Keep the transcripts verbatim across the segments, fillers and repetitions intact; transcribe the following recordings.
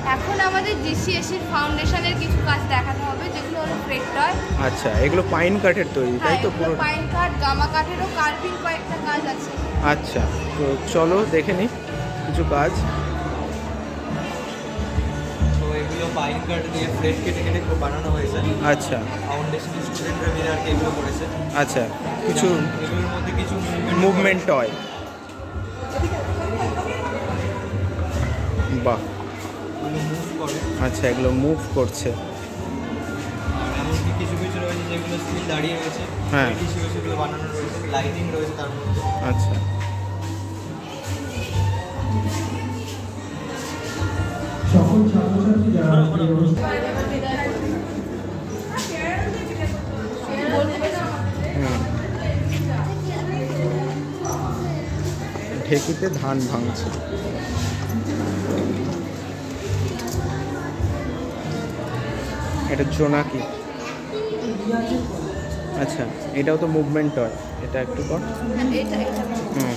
এখন আমাদের জিসিএস এর ফাউন্ডেশনের কিছু কাজ দেখানো হবে, যেগুলো হলো ফ্রেড টয়। আচ্ছা, এগুলো পাইন কাঠের তৈরি, তাই তো? পুরো পাইন কাঠ, গামা কাঠেরও কার্ভিং কয়েকটা কাজ আছে। আচ্ছা, তো চলো দেখে নিই কিছু কাজ। তো এগুলো পাইন কাঠ দিয়ে ফ্রেড কেটে কেটে বানানো হয়েছে। আচ্ছা, ফাউন্ডেশন স্টুডেন্টরা মিলে আর কি এগুলো করেছে। আচ্ছা, কিছু এগুলোর মধ্যে কিছু মুভমেন্ট টয়। বাহ, মুভ করে। আচ্ছা, এগুলো মুভ করছে। আর এমনকি কিছু কিছু রয়েছে যেগুলো স্টিল দাঁড়িয়ে রয়েছে। হ্যাঁ, কিছু কিছুগুলো বানানো রয়েছে, লাইটিং রয়েছে তার মধ্যে। আচ্ছা, সকল ছাত্রছাত্রী যারা ঢেকিতে ধান ভাঙছে। এটা জোনাকি। আচ্ছা, এটাও তো মুভমেন্ট হয়। এটা একটু কর। হুম,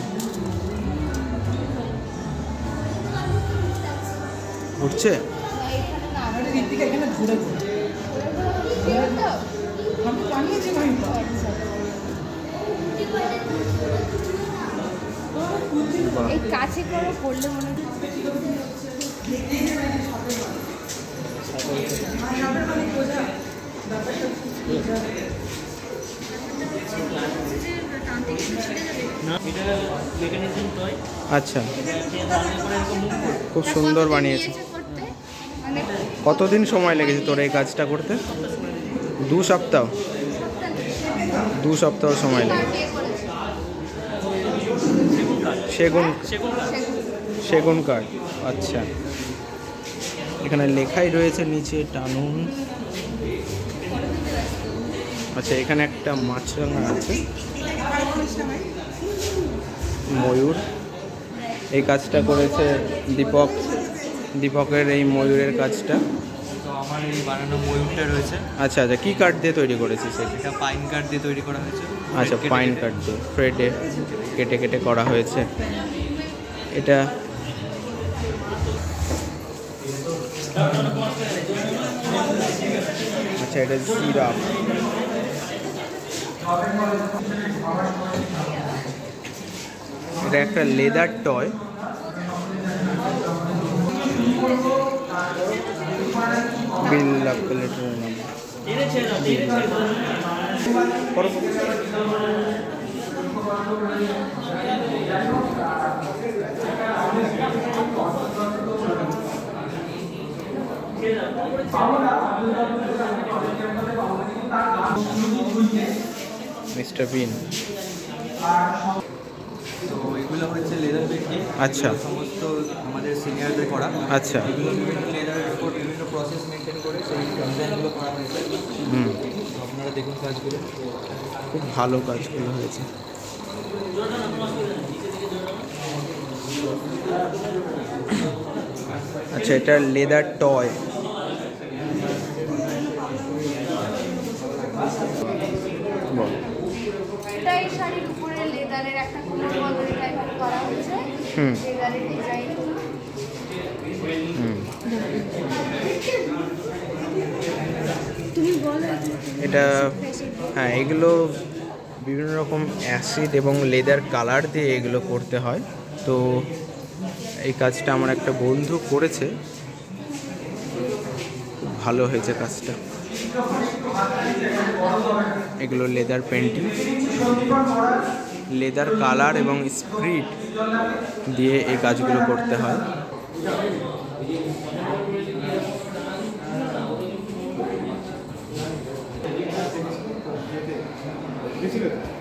ঘুরছে। এই কাছে করে পড়লে মনে হয় আচ্ছা, খুব সুন্দর বানিয়েছে। কতদিন সময় লেগেছে তোর এই কাজটা করতে? দু সপ্তাহ দু সপ্তাহ সময় লেগেছে। সেগুন সেগুন কাঠ। আচ্ছা, এখানে লেখাই রয়েছে নিচে টানুন। আচ্ছা, এখানে একটা মাছরাঙা আছে, ময়ূর। এই কাজটা করেছে দীপক। দীপকের এই ময়ূরের কাজটা। তো আমার এই বানানো ময়ূরটা রয়েছে। আচ্ছা আচ্ছা, কী কাঠ দিয়ে তৈরি করেছিস? এটা পাইন কাঠ দিয়ে তৈরি করা হয়েছে। আচ্ছা, পাইন কাঠ দিয়ে ফ্রেডে কেটে কেটে করা হয়েছে। এটা আচ্ছা, এটা জিরাফ। এটা একটা লেদার টয়। বিল্লা প্লেটের নাম মিস্টার বিন। তো এগুলো হচ্ছে লেদার পেন্টিং। আচ্ছা, সমস্ত আমাদের সিনিয়রদের করা। আচ্ছা, এগুলো বিভিন্ন লেদারের উপর বিভিন্ন প্রসেস মেনটেন করে সেই ডিজাইনগুলো করা হয়েছে। হুম, আপনারা দেখুন কাজগুলো, খুব ভালো কাজগুলো হয়েছে। আচ্ছা, এটা লেদার টয়। এটা এই শাড়ির উপরে লেদারের একটা কোমর বন্ধনী টাইপের করা হয়েছে। হুম, লেদারের ডিজাইন। হুম, তুমি বলো। এটা হ্যাঁ, এগুলো বিভিন্ন রকম অ্যাসিড এবং লেদার কালার দিয়ে এগুলো করতে হয়। তো এই কাজটা আমার একটা বন্ধু করেছে, খুব ভালো হয়েছে কাজটা। এগুলো লেদার পেন্টিং, লেদার কালার এবং স্প্রিট দিয়ে এই কাজগুলো করতে হয়।